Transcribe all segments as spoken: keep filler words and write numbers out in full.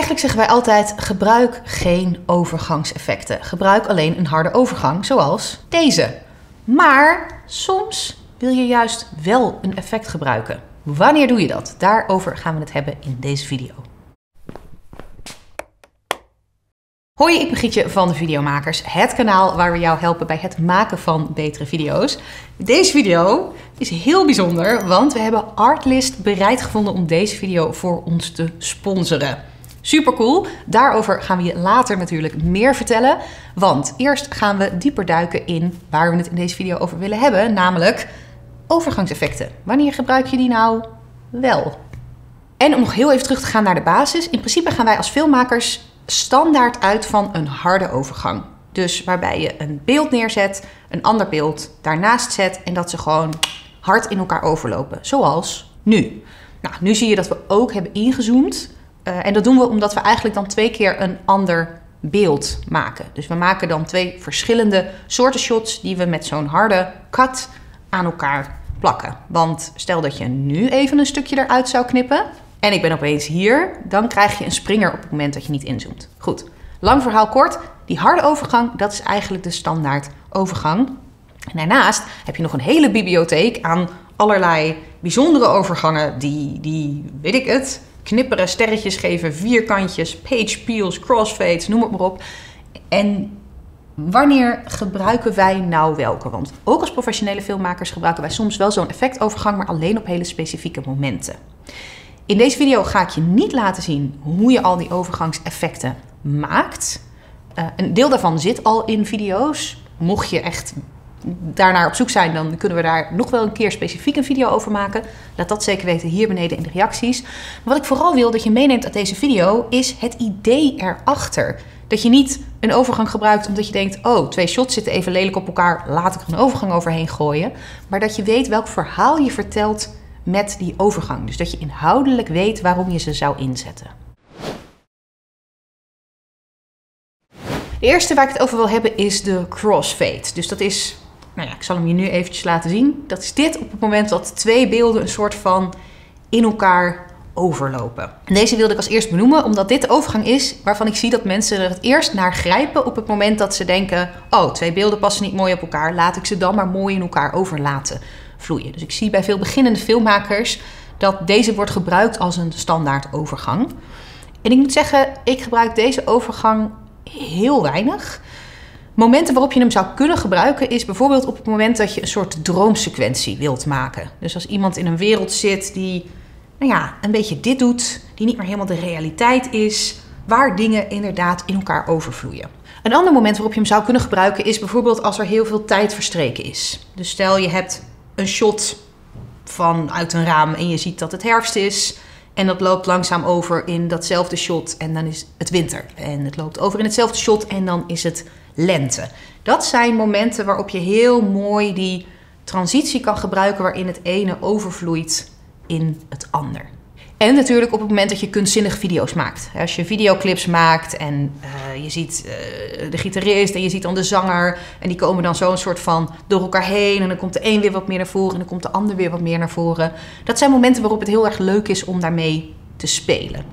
Eigenlijk zeggen wij altijd, gebruik geen overgangseffecten. Gebruik alleen een harde overgang, zoals deze. Maar soms wil je juist wel een effect gebruiken. Wanneer doe je dat? Daarover gaan we het hebben in deze video. Hoi, ik ben Gietje van de Videomakers, het kanaal waar we jou helpen bij het maken van betere video's. Deze video is heel bijzonder, want we hebben Artlist bereid gevonden om deze video voor ons te sponsoren. Super cool, daarover gaan we je later natuurlijk meer vertellen. Want eerst gaan we dieper duiken in waar we het in deze video over willen hebben, namelijk overgangseffecten. Wanneer gebruik je die nou wel? En om nog heel even terug te gaan naar de basis. In principe gaan wij als filmmakers standaard uit van een harde overgang. Dus waarbij je een beeld neerzet, een ander beeld daarnaast zet en dat ze gewoon hard in elkaar overlopen. Zoals nu. Nou, nu zie je dat we ook hebben ingezoomd. Uh, en dat doen we omdat we eigenlijk dan twee keer een ander beeld maken. Dus we maken dan twee verschillende soorten shots die we met zo'n harde cut aan elkaar plakken. Want stel dat je nu even een stukje eruit zou knippen en ik ben opeens hier, dan krijg je een springer op het moment dat je niet inzoomt. Goed, lang verhaal kort. Die harde overgang, dat is eigenlijk de standaard overgang. En daarnaast heb je nog een hele bibliotheek aan allerlei bijzondere overgangen die, die weet ik het, knipperen, sterretjes geven, vierkantjes, page peels, crossfades, noem het maar op. En wanneer gebruiken wij nou welke? Want ook als professionele filmmakers gebruiken wij soms wel zo'n effectovergang, maar alleen op hele specifieke momenten. In deze video ga ik je niet laten zien hoe je al die overgangseffecten maakt. Uh, een deel daarvan zit al in video's. Mocht je echt daarnaar op zoek zijn, dan kunnen we daar nog wel een keer specifiek een video over maken. Laat dat zeker weten hier beneden in de reacties. Maar wat ik vooral wil dat je meeneemt uit deze video is het idee erachter. Dat je niet een overgang gebruikt omdat je denkt, oh, twee shots zitten even lelijk op elkaar, laat ik er een overgang overheen gooien. Maar dat je weet welk verhaal je vertelt met die overgang. Dus dat je inhoudelijk weet waarom je ze zou inzetten. De eerste waar ik het over wil hebben is de crossfade. Dus dat is, nou ja, ik zal hem je nu eventjes laten zien. Dat is dit op het moment dat twee beelden een soort van in elkaar overlopen. En deze wilde ik als eerst benoemen, omdat dit de overgang is waarvan ik zie dat mensen er het eerst naar grijpen op het moment dat ze denken, oh, twee beelden passen niet mooi op elkaar, laat ik ze dan maar mooi in elkaar over laten vloeien. Dus ik zie bij veel beginnende filmmakers dat deze wordt gebruikt als een standaard overgang. En ik moet zeggen, ik gebruik deze overgang heel weinig. Momenten waarop je hem zou kunnen gebruiken is bijvoorbeeld op het moment dat je een soort droomsequentie wilt maken. Dus als iemand in een wereld zit die, nou ja, een beetje dit doet, die niet meer helemaal de realiteit is, waar dingen inderdaad in elkaar overvloeien. Een ander moment waarop je hem zou kunnen gebruiken is bijvoorbeeld als er heel veel tijd verstreken is. Dus stel je hebt een shot vanuit een raam en je ziet dat het herfst is. En dat loopt langzaam over in datzelfde shot en dan is het winter. En het loopt over in hetzelfde shot en dan is het lente. Dat zijn momenten waarop je heel mooi die transitie kan gebruiken waarin het ene overvloeit in het ander. En natuurlijk op het moment dat je kunstzinnige video's maakt. Als je videoclips maakt en uh, je ziet uh, de gitarist en je ziet dan de zanger. En die komen dan zo een soort van door elkaar heen. En dan komt de een weer wat meer naar voren en dan komt de ander weer wat meer naar voren. Dat zijn momenten waarop het heel erg leuk is om daarmee te spelen.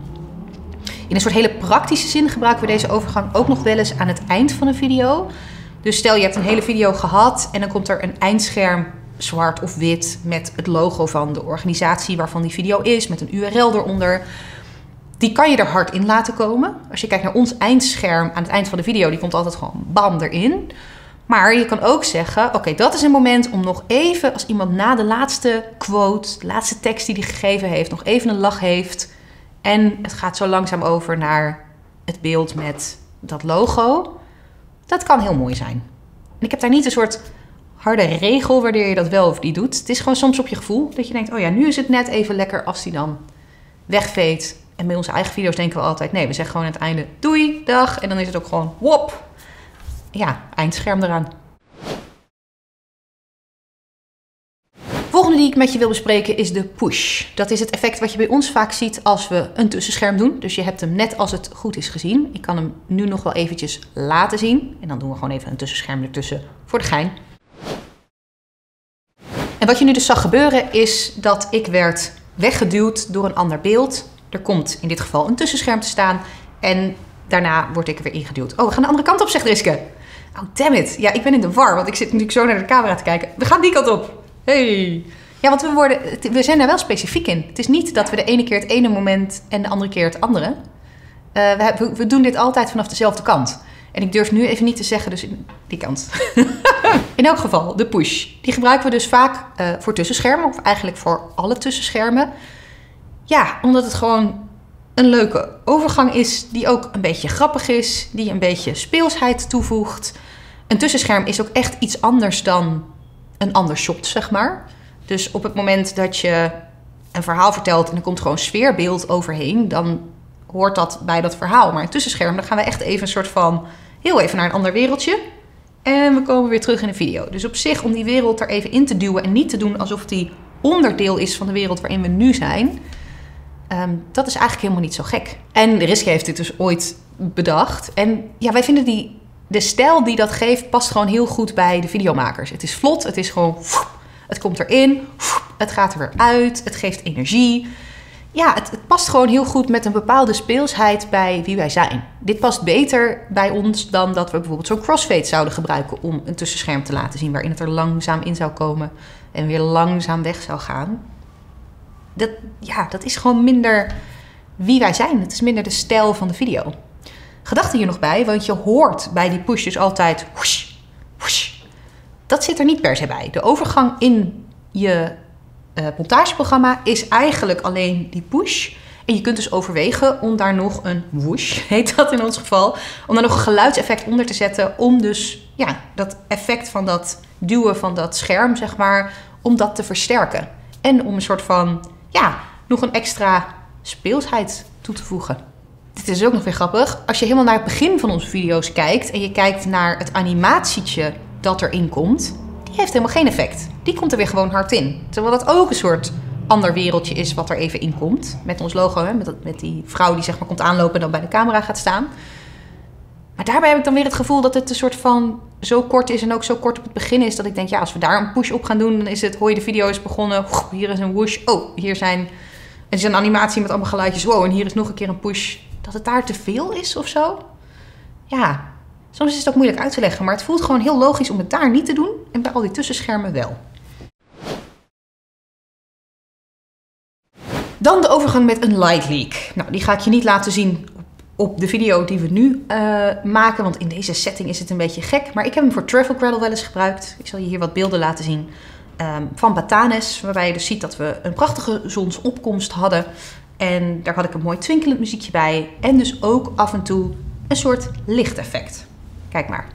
In een soort hele praktische zin gebruiken we deze overgang ook nog wel eens aan het eind van een video. Dus stel je hebt een hele video gehad en dan komt er een eindscherm, zwart of wit, met het logo van de organisatie waarvan die video is, met een U R L eronder. Die kan je er hard in laten komen. Als je kijkt naar ons eindscherm aan het eind van de video, die komt altijd gewoon bam erin. Maar je kan ook zeggen, oké, okay, dat is een moment om nog even, als iemand na de laatste quote, de laatste tekst die hij gegeven heeft, nog even een lach heeft. En het gaat zo langzaam over naar het beeld met dat logo. Dat kan heel mooi zijn. En ik heb daar niet een soort harde regel wanneer je dat wel of niet doet. Het is gewoon soms op je gevoel dat je denkt, oh ja, nu is het net even lekker als die dan wegveet. En bij onze eigen video's denken we altijd, nee, we zeggen gewoon aan het einde doei, dag. En dan is het ook gewoon wop. Ja, eindscherm eraan. Volgende die ik met je wil bespreken is de push. Dat is het effect wat je bij ons vaak ziet als we een tussenscherm doen. Dus je hebt hem net als het goed is gezien. Ik kan hem nu nog wel eventjes laten zien. En dan doen we gewoon even een tussenscherm ertussen voor de gein. En wat je nu dus zag gebeuren is dat ik werd weggeduwd door een ander beeld. Er komt in dit geval een tussenscherm te staan. En daarna word ik er weer ingeduwd. Oh, we gaan de andere kant op, zegt Riske. Oh, damn it. Ja, ik ben in de war, want ik zit natuurlijk zo naar de camera te kijken. We gaan die kant op. Hey. Ja, want we, worden, we zijn daar wel specifiek in. Het is niet dat we de ene keer het ene moment en de andere keer het andere. Uh, we, we doen dit altijd vanaf dezelfde kant. En ik durf nu even niet te zeggen, dus in die kant. In elk geval, de push. Die gebruiken we dus vaak uh, voor tussenschermen. Of eigenlijk voor alle tussenschermen. Ja, omdat het gewoon een leuke overgang is. Die ook een beetje grappig is. Die een beetje speelsheid toevoegt. Een tussenscherm is ook echt iets anders dan een ander shot, zeg maar. Dus op het moment dat je een verhaal vertelt en er komt gewoon sfeerbeeld overheen, dan hoort dat bij dat verhaal. Maar een tussenscherm, dan gaan we echt even een soort van heel even naar een ander wereldje. En we komen weer terug in de video. Dus op zich, om die wereld er even in te duwen en niet te doen alsof die onderdeel is van de wereld waarin we nu zijn, um, dat is eigenlijk helemaal niet zo gek. En Riske heeft dit dus ooit bedacht. En ja, wij vinden die, de stijl die dat geeft, past gewoon heel goed bij de videomakers. Het is vlot, het is gewoon, het komt erin, het gaat er weer uit, het geeft energie. Ja, het, het past gewoon heel goed met een bepaalde speelsheid bij wie wij zijn. Dit past beter bij ons dan dat we bijvoorbeeld zo'n crossfade zouden gebruiken om een tussenscherm te laten zien waarin het er langzaam in zou komen en weer langzaam weg zou gaan. Dat, ja, dat is gewoon minder wie wij zijn. Het is minder de stijl van de video. Gedachte hier nog bij, want je hoort bij die pushes altijd whoosh, whoosh. Dat zit er niet per se bij. De overgang in je uh, montageprogramma is eigenlijk alleen die push. En je kunt dus overwegen om daar nog een whoosh, heet dat in ons geval, om daar nog een geluidseffect onder te zetten, om dus ja, dat effect van dat duwen van dat scherm, zeg maar, om dat te versterken. En om een soort van, ja, nog een extra speelsheid toe te voegen. Dit is ook nog weer grappig. Als je helemaal naar het begin van onze video's kijkt en je kijkt naar het animatietje dat erin komt, die heeft helemaal geen effect. Die komt er weer gewoon hard in. Terwijl dat ook een soort ander wereldje is wat er even in komt. Met ons logo, hè? Met, dat, met die vrouw die zeg maar komt aanlopen en dan bij de camera gaat staan. Maar daarbij heb ik dan weer het gevoel dat het een soort van zo kort is en ook zo kort op het begin is, dat ik denk, ja, als we daar een push op gaan doen, dan is het, hoor je, de video is begonnen, hier is een whoosh, oh, hier zijn, het is een animatie met allemaal geluidjes, wow, en hier is nog een keer een push. Dat het daar te veel is of zo. Ja, soms is het ook moeilijk uit te leggen, maar het voelt gewoon heel logisch om het daar niet te doen en bij al die tussenschermen wel. Dan de overgang met een light leak. Nou, die ga ik je niet laten zien op de video die we nu uh, maken, want in deze setting is het een beetje gek. Maar ik heb hem voor Travel Cradle wel eens gebruikt. Ik zal je hier wat beelden laten zien um, van Batanes, waarbij je dus ziet dat we een prachtige zonsopkomst hadden. En daar had ik een mooi twinkelend muziekje bij. En dus ook af en toe een soort lichteffect. Kijk maar.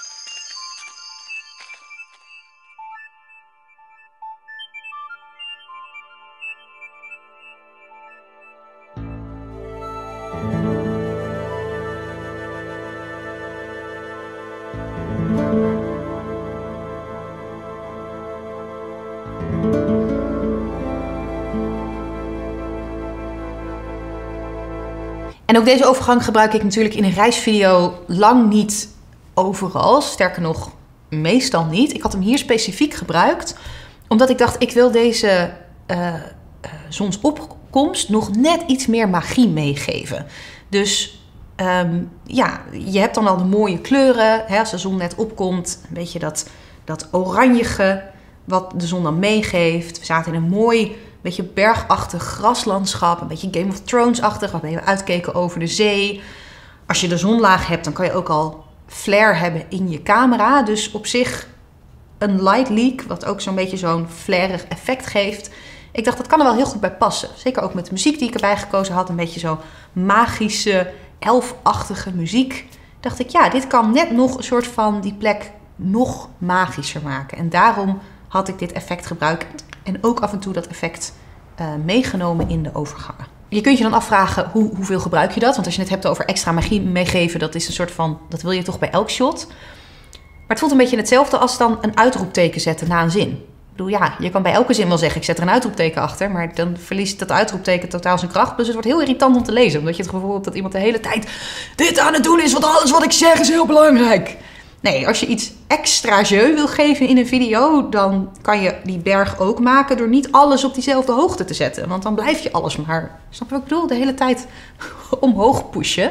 En ook deze overgang gebruik ik natuurlijk in een reisvideo lang niet overal. Sterker nog, meestal niet. Ik had hem hier specifiek gebruikt, omdat ik dacht, ik wil deze uh, uh, zonsopkomst nog net iets meer magie meegeven. Dus um, ja, je hebt dan al de mooie kleuren. Hè, als de zon net opkomt, een beetje dat, dat oranjige wat de zon dan meegeeft. We zaten in een mooi, beetje bergachtig graslandschap, een beetje Game of Thrones-achtig, waarbij we uitkeken over de zee. Als je de zonlaag hebt, dan kan je ook al flare hebben in je camera. Dus op zich een light leak, wat ook zo'n beetje zo'n flarerig effect geeft. Ik dacht, dat kan er wel heel goed bij passen. Zeker ook met de muziek die ik erbij gekozen had. Een beetje zo magische, elfachtige muziek. Dacht ik, ja, dit kan net nog een soort van die plek nog magischer maken. En daarom had ik dit effect gebruikt. En ook af en toe dat effect uh, meegenomen in de overgangen. Je kunt je dan afvragen, hoe, hoeveel gebruik je dat? Want als je het hebt over extra magie meegeven, dat is een soort van, dat wil je toch bij elk shot. Maar het voelt een beetje hetzelfde als dan een uitroepteken zetten na een zin. Ik bedoel, ja, je kan bij elke zin wel zeggen, ik zet er een uitroepteken achter. Maar dan verliest dat uitroepteken totaal zijn kracht. Dus het wordt heel irritant om te lezen. Omdat je het gevoel hebt dat iemand de hele tijd dit aan het doen is. Want alles wat ik zeg is heel belangrijk. Nee, als je iets extra jeu wil geven in een video, dan kan je die berg ook maken door niet alles op diezelfde hoogte te zetten. Want dan blijf je alles maar, snap je wat ik bedoel, de hele tijd omhoog pushen.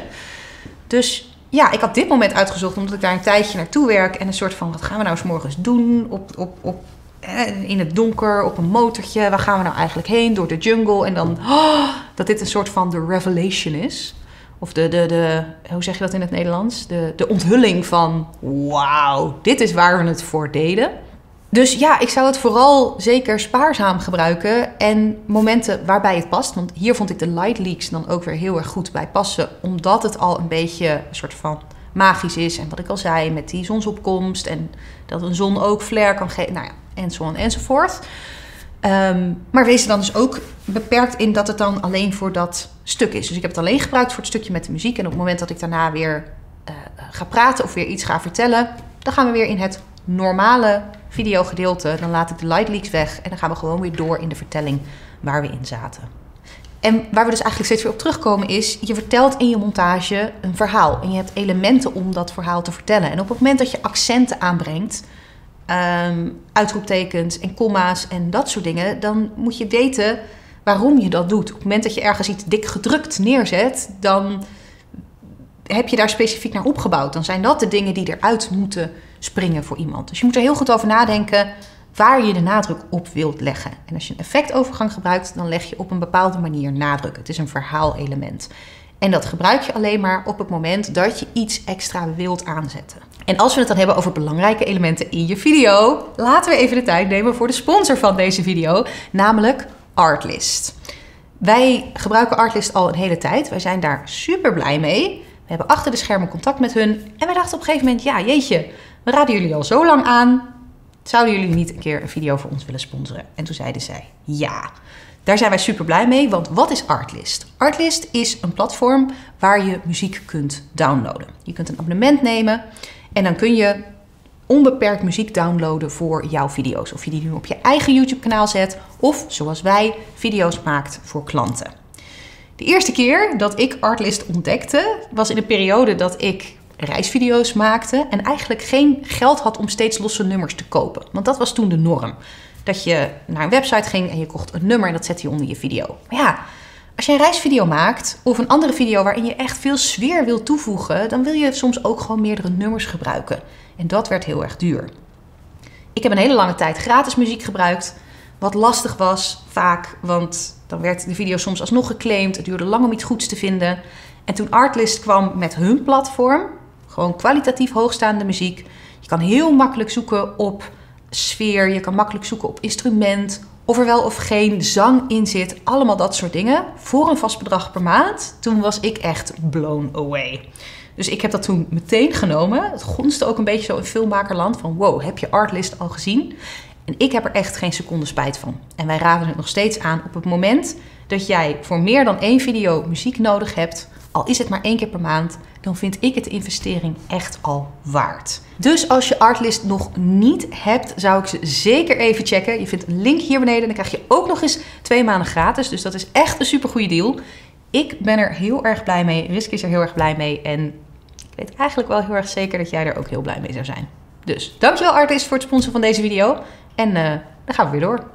Dus ja, ik had dit moment uitgezocht omdat ik daar een tijdje naartoe werk. En een soort van, wat gaan we nou eens morgens doen op, op, op, eh, in het donker, op een motortje. Waar gaan we nou eigenlijk heen? Door de jungle. En dan, oh, dat dit een soort van de revelation is. Of de, de, de, hoe zeg je dat in het Nederlands? De, de onthulling van, wauw, dit is waar we het voor deden. Dus ja, ik zou het vooral zeker spaarzaam gebruiken. En momenten waarbij het past. Want hier vond ik de light leaks dan ook weer heel erg goed bij passen. Omdat het al een beetje een soort van magisch is. En wat ik al zei, met die zonsopkomst. En dat een zon ook flare kan geven. Nou ja, en zo en enzovoort. Um, maar wees er dan dus ook beperkt in dat het dan alleen voor dat stuk is. Dus ik heb het alleen gebruikt voor het stukje met de muziek. En op het moment dat ik daarna weer uh, ga praten of weer iets ga vertellen, dan gaan we weer in het normale videogedeelte. Dan laat ik de light leaks weg en dan gaan we gewoon weer door in de vertelling waar we in zaten. En waar we dus eigenlijk steeds weer op terugkomen is, je vertelt in je montage een verhaal. En je hebt elementen om dat verhaal te vertellen. En op het moment dat je accenten aanbrengt, Um, uitroeptekens en komma's en dat soort dingen, dan moet je weten waarom je dat doet. Op het moment dat je ergens iets dik gedrukt neerzet, dan heb je daar specifiek naar opgebouwd. Dan zijn dat de dingen die eruit moeten springen voor iemand. Dus je moet er heel goed over nadenken waar je de nadruk op wilt leggen. En als je een effectovergang gebruikt, dan leg je op een bepaalde manier nadruk. Het is een verhaalelement. En dat gebruik je alleen maar op het moment dat je iets extra wilt aanzetten. En als we het dan hebben over belangrijke elementen in je video, laten we even de tijd nemen voor de sponsor van deze video, namelijk Artlist. Wij gebruiken Artlist al een hele tijd. Wij zijn daar super blij mee. We hebben achter de schermen contact met hun. En wij dachten op een gegeven moment, ja jeetje, we raden jullie al zo lang aan. Zouden jullie niet een keer een video voor ons willen sponsoren? En toen zeiden zij, ja. Daar zijn wij super blij mee, want wat is Artlist? Artlist is een platform waar je muziek kunt downloaden. Je kunt een abonnement nemen en dan kun je onbeperkt muziek downloaden voor jouw video's. Of je die nu op je eigen YouTube-kanaal zet of, zoals wij, video's maakt voor klanten. De eerste keer dat ik Artlist ontdekte was in een periode dat ik reisvideo's maakte en eigenlijk geen geld had om steeds losse nummers te kopen. Want dat was toen de norm. Dat je naar een website ging en je kocht een nummer en dat zette je onder je video. Maar ja, als je een reisvideo maakt of een andere video waarin je echt veel sfeer wil toevoegen, dan wil je soms ook gewoon meerdere nummers gebruiken. En dat werd heel erg duur. Ik heb een hele lange tijd gratis muziek gebruikt, wat lastig was vaak, want dan werd de video soms alsnog geclaimd. Het duurde lang om iets goeds te vinden. En toen Artlist kwam met hun platform, gewoon kwalitatief hoogstaande muziek. Je kan heel makkelijk zoeken op sfeer, je kan makkelijk zoeken op instrument, of er wel of geen zang in zit, allemaal dat soort dingen, voor een vast bedrag per maand. Toen was ik echt blown away. Dus ik heb dat toen meteen genomen. Het gonste ook een beetje zo in filmmakerland van wow, heb je Artlist al gezien? En ik heb er echt geen seconde spijt van. En wij raden het nog steeds aan op het moment dat jij voor meer dan één video muziek nodig hebt, al is het maar één keer per maand, dan vind ik het de investering echt al waard. Dus als je Artlist nog niet hebt, zou ik ze zeker even checken. Je vindt een link hier beneden en dan krijg je ook nog eens twee maanden gratis. Dus dat is echt een super goede deal. Ik ben er heel erg blij mee. Risk is er heel erg blij mee. En ik weet eigenlijk wel heel erg zeker dat jij er ook heel blij mee zou zijn. Dus dankjewel Artlist voor het sponsoren van deze video. En uh, dan gaan we weer door.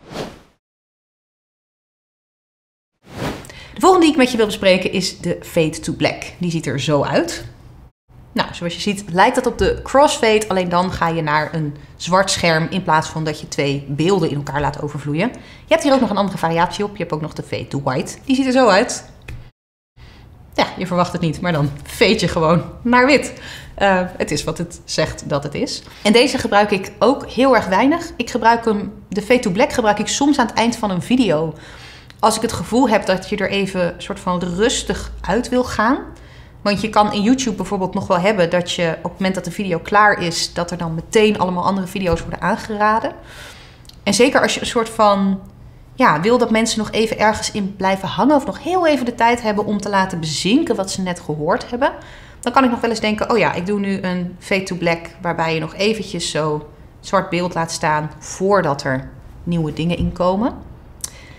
De volgende die ik met je wil bespreken is de Fade to Black. Die ziet er zo uit. Nou, zoals je ziet lijkt dat op de crossfade, alleen dan ga je naar een zwart scherm in plaats van dat je twee beelden in elkaar laat overvloeien. Je hebt hier ook nog een andere variatie op. Je hebt ook nog de Fade to White. Die ziet er zo uit. Ja, je verwacht het niet, maar dan fade je gewoon naar wit. Uh, het is wat het zegt dat het is. En deze gebruik ik ook heel erg weinig. Ik gebruik hem, de Fade to Black gebruik ik soms aan het eind van een video. Als ik het gevoel heb dat je er even een soort van rustig uit wil gaan. Want je kan in YouTube bijvoorbeeld nog wel hebben dat je op het moment dat de video klaar is, dat er dan meteen allemaal andere video's worden aangeraden. En zeker als je een soort van, ja, wil dat mensen nog even ergens in blijven hangen of nog heel even de tijd hebben om te laten bezinken wat ze net gehoord hebben. Dan kan ik nog wel eens denken, oh ja, ik doe nu een Fade to Black waarbij je nog eventjes zo zwart beeld laat staan voordat er nieuwe dingen inkomen.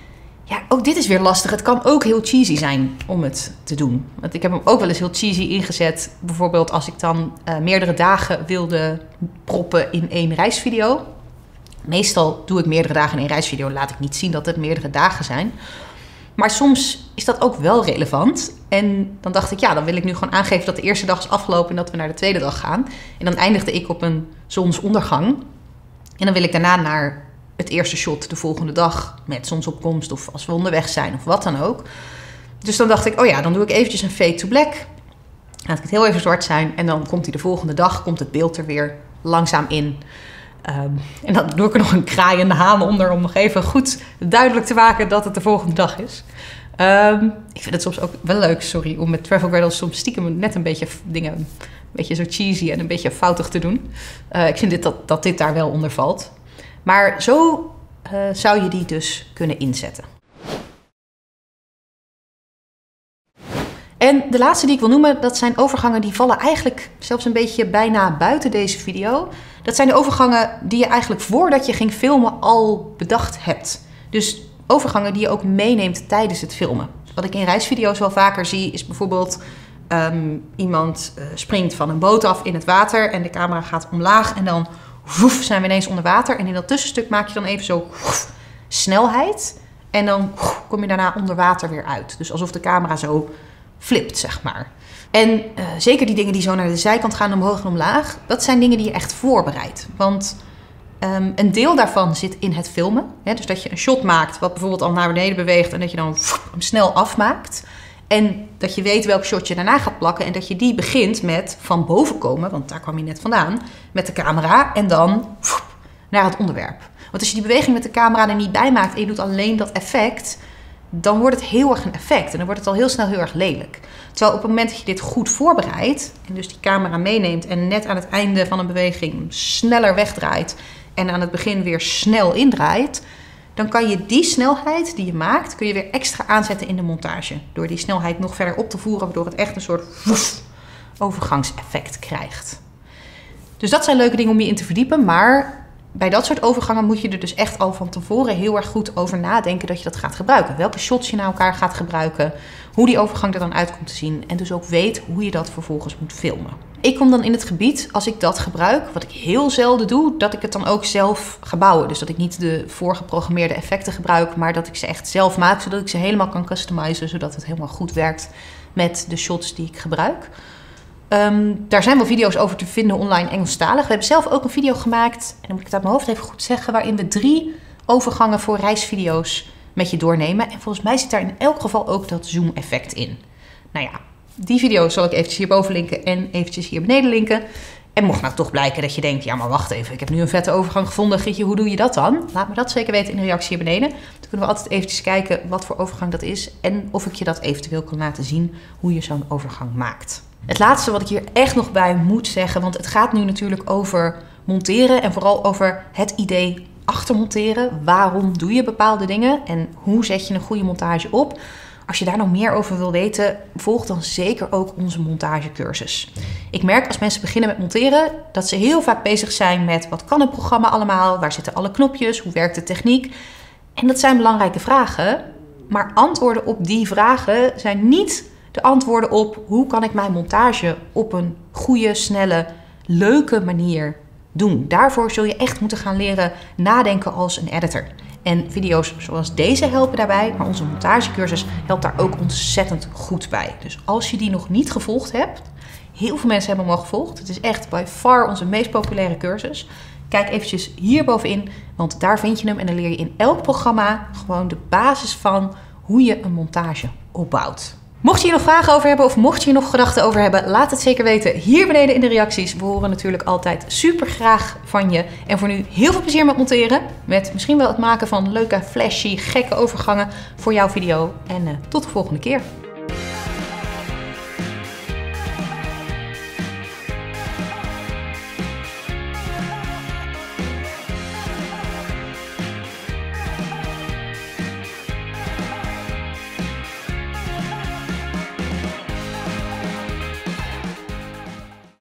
Ja, ook dit is weer lastig. Het kan ook heel cheesy zijn om het te doen. Want ik heb hem ook wel eens heel cheesy ingezet. Bijvoorbeeld als ik dan uh, meerdere dagen wilde proppen in één reisvideo. Meestal doe ik meerdere dagen in één reisvideo. Laat ik niet zien dat het meerdere dagen zijn. Maar soms is dat ook wel relevant. En dan dacht ik, ja, dan wil ik nu gewoon aangeven dat de eerste dag is afgelopen en dat we naar de tweede dag gaan. En dan eindigde ik op een zonsondergang. En dan wil ik daarna naar het eerste shot de volgende dag met zonsopkomst of als we onderweg zijn of wat dan ook. Dus dan dacht ik, oh ja, dan doe ik eventjes een fade to black. Laat ik het heel even zwart zijn en dan komt hij de volgende dag, komt het beeld er weer langzaam in. Um, en dan doe ik er nog een kraaiende haan onder om nog even goed duidelijk te maken dat het de volgende dag is. Um, ik vind het soms ook wel leuk, sorry, om met Travel Gradles soms stiekem net een beetje dingen, een beetje zo cheesy en een beetje foutig te doen. Uh, ik vind dit dat, dat dit daar wel onder valt. Maar zo uh, zou je die dus kunnen inzetten. En de laatste die ik wil noemen, dat zijn overgangen die vallen eigenlijk zelfs een beetje bijna buiten deze video. Dat zijn de overgangen die je eigenlijk voordat je ging filmen al bedacht hebt. Dus overgangen die je ook meeneemt tijdens het filmen. Wat ik in reisvideo's wel vaker zie is bijvoorbeeld um, iemand uh, springt van een boot af in het water en de camera gaat omlaag en dan woef, zijn we ineens onder water. En in dat tussenstuk maak je dan even zo woef, snelheid en dan woef, kom je daarna onder water weer uit. Dus alsof de camera zo flipt, zeg maar. En uh, zeker die dingen die zo naar de zijkant gaan, omhoog en omlaag, dat zijn dingen die je echt voorbereidt. Want um, een deel daarvan zit in het filmen. Hè? Dus dat je een shot maakt wat bijvoorbeeld al naar beneden beweegt en dat je dan woef, hem snel afmaakt. En dat je weet welk shot je daarna gaat plakken en dat je die begint met van boven komen, want daar kwam je net vandaan, met de camera en dan woef, naar het onderwerp. Want als je die beweging met de camera er niet bij maakt en je doet alleen dat effect, dan wordt het heel erg een effect en dan wordt het al heel snel heel erg lelijk. Terwijl op het moment dat je dit goed voorbereidt en dus die camera meeneemt en net aan het einde van een beweging sneller wegdraait en aan het begin weer snel indraait, dan kan je die snelheid die je maakt, kun je weer extra aanzetten in de montage. Door die snelheid nog verder op te voeren, waardoor het echt een soort woef, overgangseffect krijgt. Dus dat zijn leuke dingen om je in te verdiepen, maar bij dat soort overgangen moet je er dus echt al van tevoren heel erg goed over nadenken dat je dat gaat gebruiken. Welke shots je naar elkaar gaat gebruiken, hoe die overgang er dan uit komt te zien en dus ook weet hoe je dat vervolgens moet filmen. Ik kom dan in het gebied, als ik dat gebruik, wat ik heel zelden doe, dat ik het dan ook zelf ga bouwen. Dus dat ik niet de voorgeprogrammeerde effecten gebruik, maar dat ik ze echt zelf maak, zodat ik ze helemaal kan customizen, zodat het helemaal goed werkt met de shots die ik gebruik. Um, daar zijn wel video's over te vinden online Engelstalig. We hebben zelf ook een video gemaakt, en dan moet ik het uit mijn hoofd even goed zeggen, waarin we drie overgangen voor reisvideo's met je doornemen. En volgens mij zit daar in elk geval ook dat zoom effect in. Nou ja, die video zal ik eventjes hierboven linken en eventjes hier beneden linken. En mocht nou toch blijken dat je denkt, ja maar wacht even, ik heb nu een vette overgang gevonden. Gietje, hoe doe je dat dan? Laat me dat zeker weten in de reactie hier beneden. Dan kunnen we altijd eventjes kijken wat voor overgang dat is. En of ik je dat eventueel kan laten zien, hoe je zo'n overgang maakt. Het laatste wat ik hier echt nog bij moet zeggen, want het gaat nu natuurlijk over monteren en vooral over het idee achter monteren. Waarom doe je bepaalde dingen en hoe zet je een goede montage op? Als je daar nog meer over wil weten, volg dan zeker ook onze montagecursus. Ik merk als mensen beginnen met monteren dat ze heel vaak bezig zijn met wat kan het programma allemaal, waar zitten alle knopjes, hoe werkt de techniek. En dat zijn belangrijke vragen, maar antwoorden op die vragen zijn niet de antwoorden op hoe kan ik mijn montage op een goede, snelle, leuke manier doen. Daarvoor zul je echt moeten gaan leren nadenken als een editor. En video's zoals deze helpen daarbij, maar onze montagecursus helpt daar ook ontzettend goed bij. Dus als je die nog niet gevolgd hebt, heel veel mensen hebben hem al gevolgd. Het is echt by far onze meest populaire cursus. Kijk eventjes hierbovenin, want daar vind je hem en dan leer je in elk programma gewoon de basis van hoe je een montage opbouwt. Mocht je hier nog vragen over hebben of mocht je hier nog gedachten over hebben, laat het zeker weten hier beneden in de reacties. We horen natuurlijk altijd super graag van je. En voor nu heel veel plezier met monteren. Met misschien wel het maken van leuke, flashy, gekke overgangen voor jouw video. En uh, tot de volgende keer.